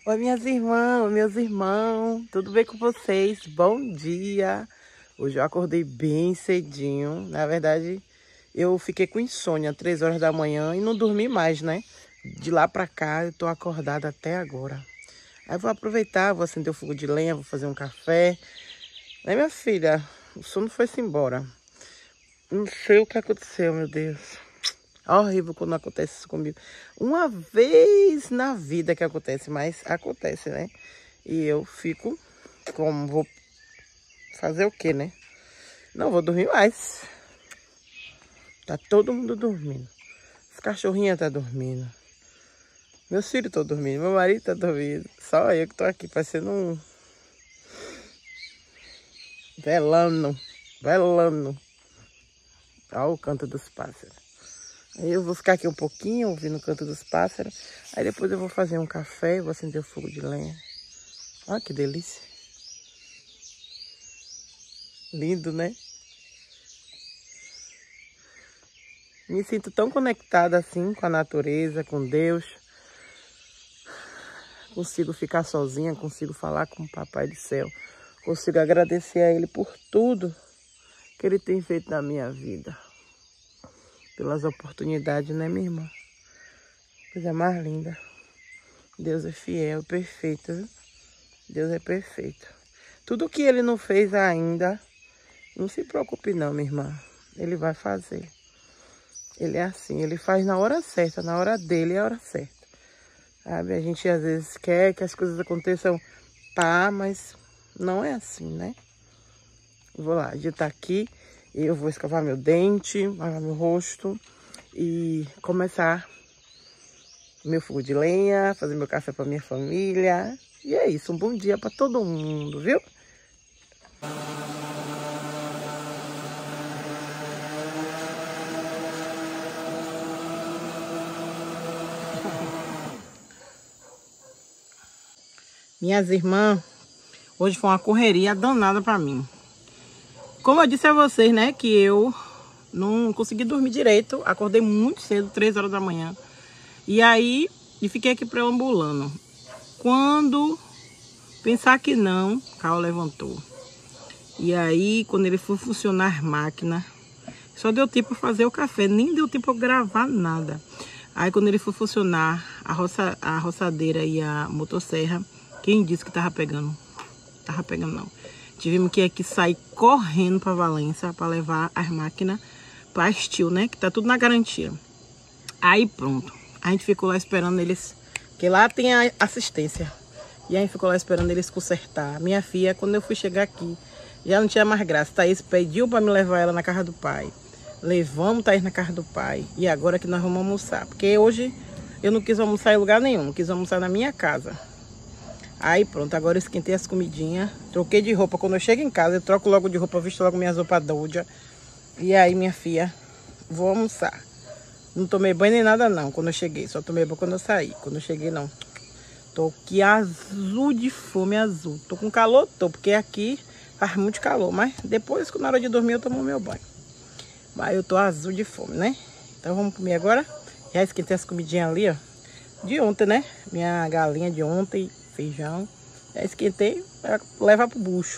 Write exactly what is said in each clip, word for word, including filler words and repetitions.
Oi, minhas irmãs, meus irmãos, tudo bem com vocês? Bom dia! Hoje eu acordei bem cedinho. Na verdade, eu fiquei com insônia, três horas da manhã, e não dormi mais, né? De lá pra cá, eu tô acordada até agora. Aí eu vou aproveitar, vou acender o fogo de lenha, vou fazer um café. Né, minha filha? O sono foi-se embora. Não sei o que aconteceu, meu Deus. Horrível quando acontece isso comigo. Uma vez na vida que acontece, mas acontece, né? E eu fico como, vou fazer o quê, né? Não vou dormir mais. Tá todo mundo dormindo. As cachorrinhas tá dormindo. Meus filhos estão dormindo, meu marido tá dormindo. Só eu que tô aqui, parecendo um... velando, velando. Olha o canto dos pássaros. Aí eu vou ficar aqui um pouquinho, ouvindo o canto dos pássaros. Aí depois eu vou fazer um café, vou acender o fogo de lenha. Olha que delícia. Lindo, né? Me sinto tão conectada assim com a natureza, com Deus. Consigo ficar sozinha, consigo falar com o Papai do Céu. Consigo agradecer a Ele por tudo que Ele tem feito na minha vida. Pelas oportunidades, né, minha irmã? Coisa mais linda. Deus é fiel, perfeito, viu? Deus é perfeito. Tudo que Ele não fez ainda, não se preocupe não, minha irmã. Ele vai fazer. Ele é assim, Ele faz na hora certa, na hora dele é a hora certa. Sabe? A gente às vezes quer que as coisas aconteçam, pá, mas não é assim, né? Vou lá, a gente tá aqui. Eu vou escovar meu dente, lavar meu rosto e começar meu fogo de lenha, fazer meu café para minha família. E é isso, um bom dia para todo mundo, viu? Minhas irmãs, hoje foi uma correria danada para mim. Como eu disse a vocês, né, que eu não consegui dormir direito. Acordei muito cedo, três horas da manhã. E aí, e fiquei aqui perambulando. Quando pensar que não, o carro levantou. E aí, quando ele foi funcionar a máquina, só deu tempo para fazer o café, nem deu tempo para gravar nada. Aí, quando ele foi funcionar a, roça, a roçadeira e a motosserra, quem disse que tava pegando? Tava pegando não. Tivemos que aqui sair correndo para Valença para levar as máquinas para Estil, né? Que tá tudo na garantia. Aí pronto. A gente ficou lá esperando eles, que lá tem a assistência. E a gente ficou lá esperando eles consertar. Minha filha, quando eu fui chegar aqui, já não tinha mais graça. Thaís pediu para me levar ela na casa do pai. Levamos Thaís na casa do pai. E agora que nós vamos almoçar. Porque hoje eu não quis almoçar em lugar nenhum. Quis almoçar na minha casa. Aí pronto, agora eu esquentei as comidinhas. Troquei de roupa. Quando eu chego em casa, eu troco logo de roupa, visto logo minhas roupas doidas. E aí, minha filha, vou almoçar. Não tomei banho nem nada não, quando eu cheguei. Só tomei banho quando eu saí. Quando eu cheguei, não. Tô aqui azul de fome, azul. Tô com calor, tô, porque aqui faz muito calor. Mas depois, na hora de dormir, eu tomo meu banho. Mas eu tô azul de fome, né? Então vamos comer agora. Já esquentei as comidinhas ali, ó. De ontem, né? Minha galinha de ontem. Feijão, já esquentei para levar pro bucho.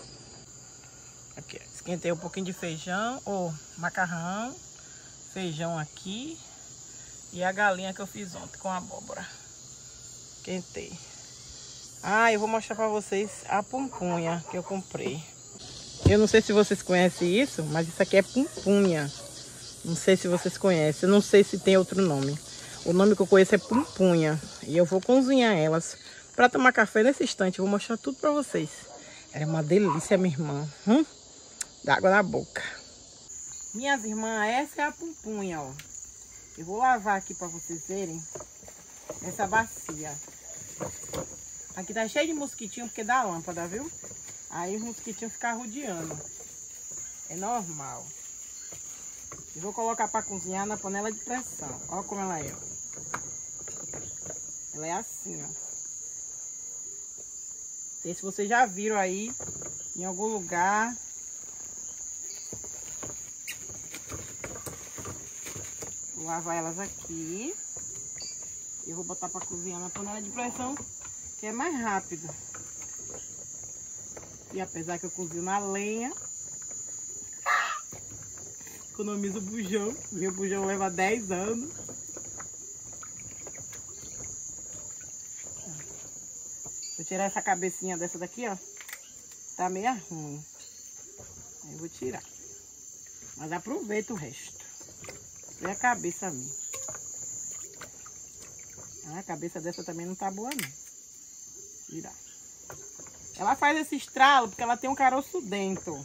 Aqui, esquentei um pouquinho de feijão, ou macarrão, feijão aqui e a galinha que eu fiz ontem com abóbora. Esquentei. Ah, eu vou mostrar para vocês a pumpunha que eu comprei. Eu não sei se vocês conhecem isso, mas isso aqui é pumpunha. Não sei se vocês conhecem, eu não sei se tem outro nome. O nome que eu conheço é pumpunha e eu vou cozinhar elas para tomar café nesse instante. Eu vou mostrar tudo para vocês. Era uma delícia, minha irmã. Hum? Dá água na boca. Minhas irmãs, essa é a pumpunha, ó. Eu vou lavar aqui para vocês verem. Nessa bacia. Aqui tá cheio de mosquitinho porque dá lâmpada, viu? Aí os mosquitinhos ficam rodeando. É normal. Eu vou colocar para cozinhar na panela de pressão. Olha como ela é, ó. Ela é assim, ó. Não sei se vocês já viram aí em algum lugar. Vou lavar elas aqui. E vou botar para cozinhar na panela de pressão. que é mais rápido. E apesar que eu cozinho na lenha, economizo o bujão. Meu bujão leva dez anos. Vou tirar essa cabecinha dessa daqui, ó. Tá meio ruim. Aí eu vou tirar. Mas aproveita o resto. Vê a cabeça a mim. Ah, a cabeça dessa também não tá boa, não. Tirar. Ela faz esse estralo porque ela tem um caroço dentro.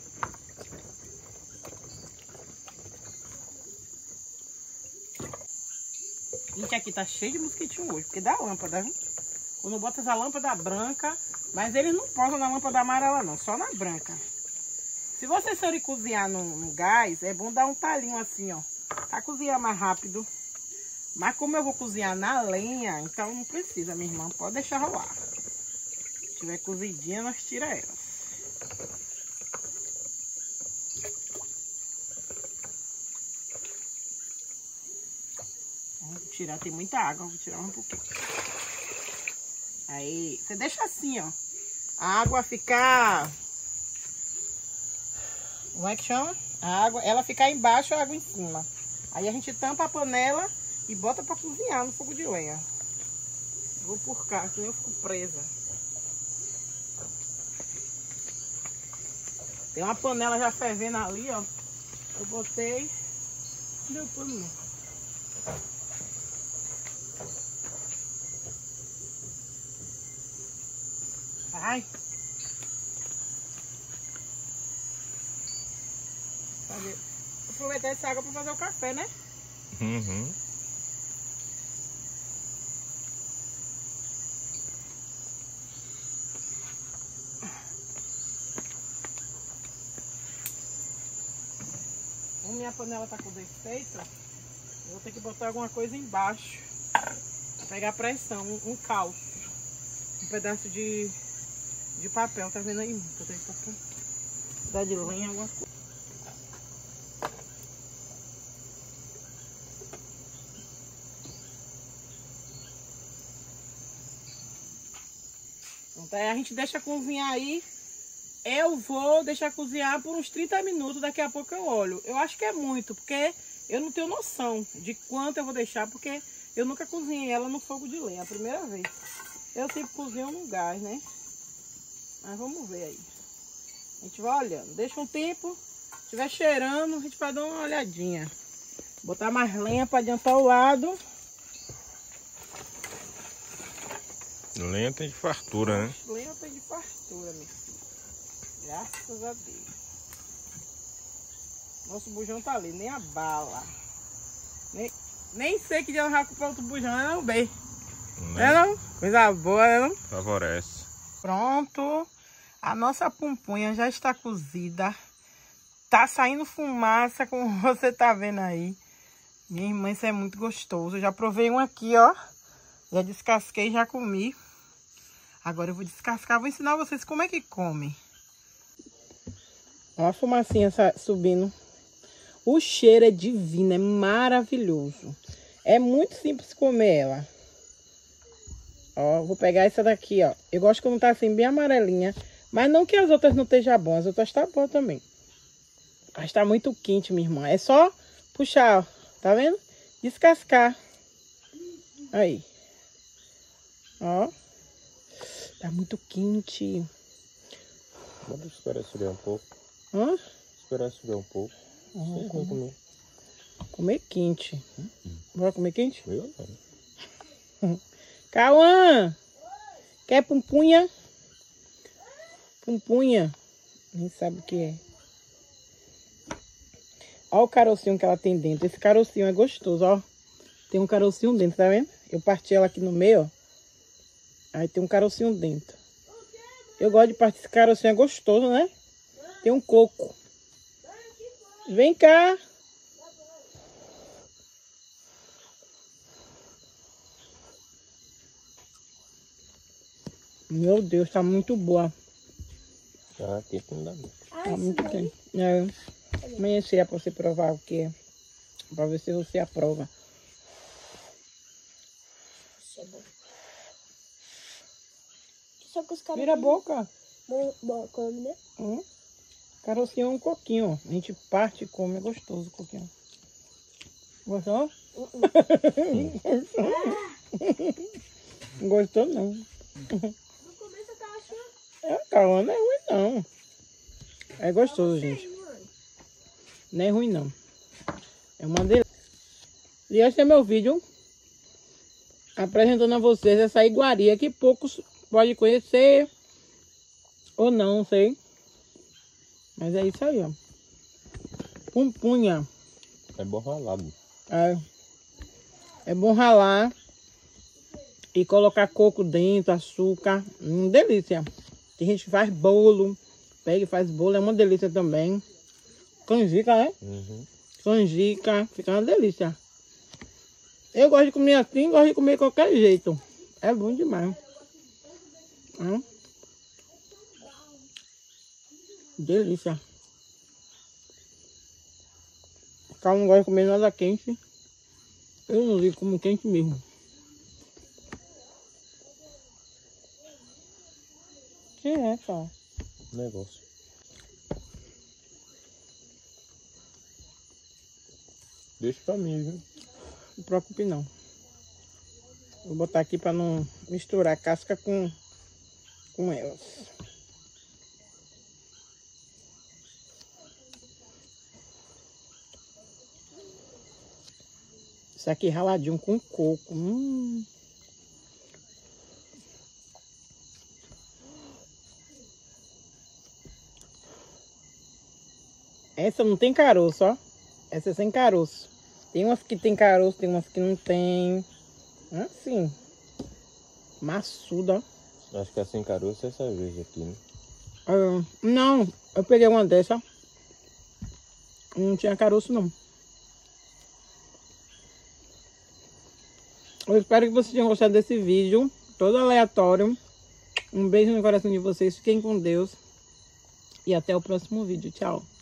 Gente, aqui tá cheio de mosquitinho hoje, porque dá lâmpada, viu? Quando bota essa lâmpada branca, mas eles não posam na lâmpada amarela não, só na branca. Se vocês forem cozinhar no, no gás, é bom dar um talinho assim, ó. Pra cozinhar mais rápido. Mas como eu vou cozinhar na lenha, então não precisa, minha irmã. Pode deixar rolar. Se tiver cozidinha, nós tira elas. Vou tirar, tem muita água, vou tirar um pouquinho. Aí, você deixa assim, ó. A água ficar... Como é que chama? A água, ela ficar embaixo e a água em cima. Aí a gente tampa a panela e bota pra cozinhar no fogo de lenha. Vou por cá, senão eu fico presa. Tem uma panela já fervendo ali, ó. Eu botei... Não deu pano, não. Ai. Vou aproveitar essa água para fazer o café, né? Uhum. Como minha panela tá com defeito, eu vou ter que botar alguma coisa embaixo para pegar pressão, um, um calço, um pedaço de, de papel, tá vendo aí? Vou ter que papel. Dá de lenha, alguma coisa. Então aí a gente deixa cozinhar aí. Eu vou deixar cozinhar por uns trinta minutos, daqui a pouco eu olho. Eu acho que é muito, porque eu não tenho noção de quanto eu vou deixar, porque eu nunca cozinhei ela no fogo de lenha, é a primeira vez. Eu sempre cozinho no gás, né? Mas vamos ver aí. A gente vai olhando. Deixa um tempo, se estiver cheirando, a gente vai dar uma olhadinha. Botar mais lenha para adiantar o lado. Lenha tem de fartura, né? Lenha tem de fartura, meu filho. Graças a Deus. Nosso bujão tá ali, nem a bala. Nem, nem sei que dia eu vou comprar outro bujão, né não, bem? Não é não? Coisa boa, né não? Favorece. Pronto. A nossa pumpunha já está cozida. Tá saindo fumaça, como você tá vendo aí. Minha irmã, isso é muito gostoso. Eu já provei um aqui, ó. Já descasquei, já comi. Agora eu vou descascar, vou ensinar vocês como é que come. Olha a fumacinha subindo. O cheiro é divino, é maravilhoso. É muito simples comer ela. Ó, vou pegar essa daqui, ó. Eu gosto quando tá assim, bem amarelinha. Mas não que as outras não estejam boas, as outras tá boa também. Mas tá muito quente, minha irmã. É só puxar, ó. Tá vendo? Descascar. Aí. Ó. Tá muito quente. Vamos esperar esfriar um pouco. Hã? Esperar esfriar um pouco. Uhum. Sim, vamos comer. Comer quente. Uhum. Bora comer quente? Eu não. Cauã! Quer pumpunha? Pumpunha. Nem sabe o que é. Olha o carocinho que ela tem dentro. Esse carocinho é gostoso, ó. Tem um carocinho dentro, tá vendo? Eu parti ela aqui no meio, ó. Aí tem um carocinho dentro. Eu gosto de partir esse carocinho, é gostoso, né? Tem um coco. Vem cá. Meu Deus, tá muito boa. Ah, tempo não dá muito. Tá muito quente. É. Amanhecer pra você provar o que é. Pra ver se você aprova. só que os caras... Vira a boca. Bom, bom, come, né? Hum. Carocinho é um coquinho, ó. A gente parte e come, é gostoso o coquinho. Gostou? Uh -uh. Não gostou, não. No começo eu tava achando... É, calma, não é ruim, não. É gostoso, gente. Não é ruim, não. É uma delícia. E este é meu vídeo apresentando a vocês essa iguaria que poucos podem conhecer ou não, não sei. Mas é isso aí, ó. Pumpunha. É bom ralado. É. É bom ralar e colocar coco dentro, açúcar. Hum, delícia. Tem gente que faz bolo. Pega e faz bolo, é uma delícia também. Canjica, né? Uhum. Canjica, fica uma delícia. Eu gosto de comer assim, gosto de comer de qualquer jeito. É bom demais. Hum. Delícia. O cara não gosta de comer nada quente. Eu não ligo como quente mesmo. Que é, cara? Negócio. Deixa pra mim, viu? Não se preocupe não. Vou botar aqui para não misturar a casca com, com elas. Isso aqui raladinho com coco. Hum. Essa não tem caroço, ó. Essa é sem caroço. Tem umas que tem caroço, tem umas que não tem. Assim. Maçuda. Acho que é sem caroço essa vez aqui, né? Uh, não, eu peguei uma dessa. Não tinha caroço, não. Eu espero que vocês tenham gostado desse vídeo. Todo aleatório. Um beijo no coração de vocês. Fiquem com Deus. E até o próximo vídeo. Tchau.